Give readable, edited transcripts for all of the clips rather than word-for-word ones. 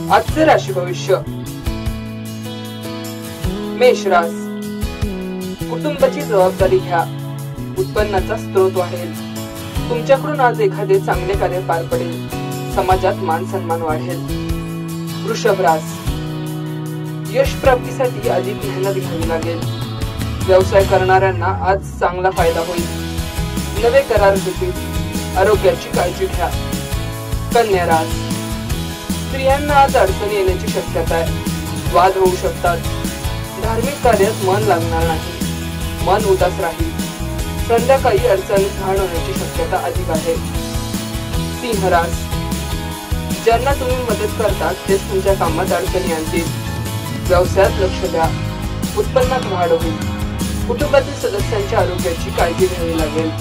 आजचे राशी भविष्य. मेष रास. कुटुंबाची जबाबदारी घ्या. उत्पन्नाचा स्रोत वाढेल. तुमच्याकडून आज एखादे चांगले कार्य पार पडेल. समाजात मान सन्मान वाढेल. वृषभ रास. यश प्राप्तीसाठी अधिक मेहनत घ्यावी लागेल. व्यवसाय करणाऱ्यांना आज चांगला फायदा होईल. नवे करार होतील. आरोग्याची काळजी घ्या. कन्या रास. स्त्रियांना आज अडचणी येण्याची शक्यता आहे. वाद होऊ शकतात. धार्मिक कार्यात मन लागणार नाही. मन उदास राहील. संध्याकाळी अडचणीत घाण होण्याची शक्यता अधिक आहे. सिंह रास. ज्यांना तुम्ही मदत करता तेच तुमच्या कामात अडचणी आणतील. व्यवसायात लक्ष द्या. उत्पन्नात वाढ होईल. कुटुंबातील सदस्यांच्या आरोग्याची काळजी घ्यावी लागेल.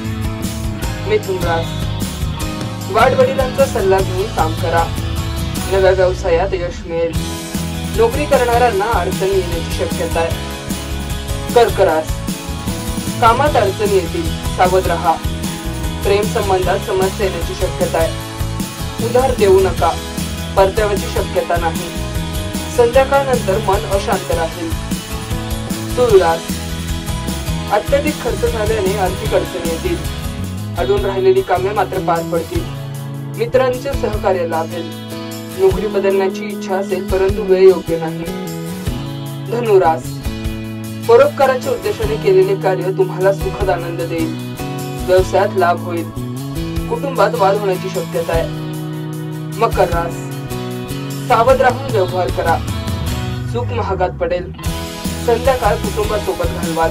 मिथुन रास. वाडवडिलांचा सल्ला घेऊन काम करा. नव्या व्यवसायात यश मिळेल. नोकरी करणाऱ्यांना अडचणी येण्याची शक्यता आहे. कर्क रास. कामात अडचणी येतील. सावध राहा. प्रेम संबंधात समस्या येण्याची शक्यता आहे. उधार देऊ नका. परताव्याची शक्यता नाही. संध्याकाळनंतर मन अशांत राहील. तुळ रास. अत्यधिक खर्च झाल्याने आर्थिक अडचणी येतील. अडून राहिलेली कामे मात्र पार पडतील. मित्रांचे सहकार्य लाभेल. नोकरी बदलण्याची इच्छा असेल परंतु वेळ योग्य नाही. धनुरास. परोपकाराच्या उद्देशाने केलेले कार्य तुम्हाला सुखद आनंद देईल. व्यवसायात लाभ होईल. कुटुंबात वाद होण्याची शक्यता आहे. मकर रास. सावध राहून व्यवहार करा. चूक महागात पडेल. संध्याकाळ कुटुंबासोबत घालवाल.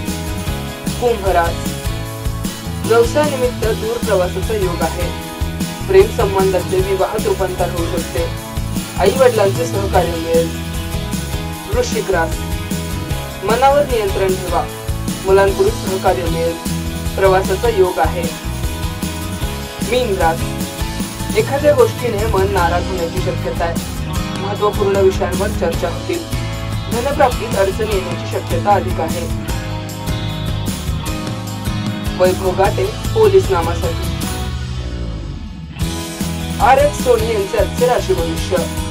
कुंभ रास. व्यवसायानिमित्त दूर प्रवासाचा योग आहे. प्रेम संबंधाचे विवाहात रूपांतर होऊ शकते. आई वडिलांचे सहकार्य मिळेल. वृश्चिक रास. मनावर नियंत्रण ठेवा. मुलांकडून सहकार्य मिळेल. प्रवासाचा योग आहे. मीन रास. एखाद्या गोष्टीने मन नाराज होण्याची शक्यता आहे. महत्वपूर्ण विषयांवर चर्चा होतील. धनप्राप्तीत अडचणी येण्याची शक्यता अधिक आहे. वैभव गाटे पोलीस नामासाठी. RX सोनी यांचे आजचे राशी भविष्य.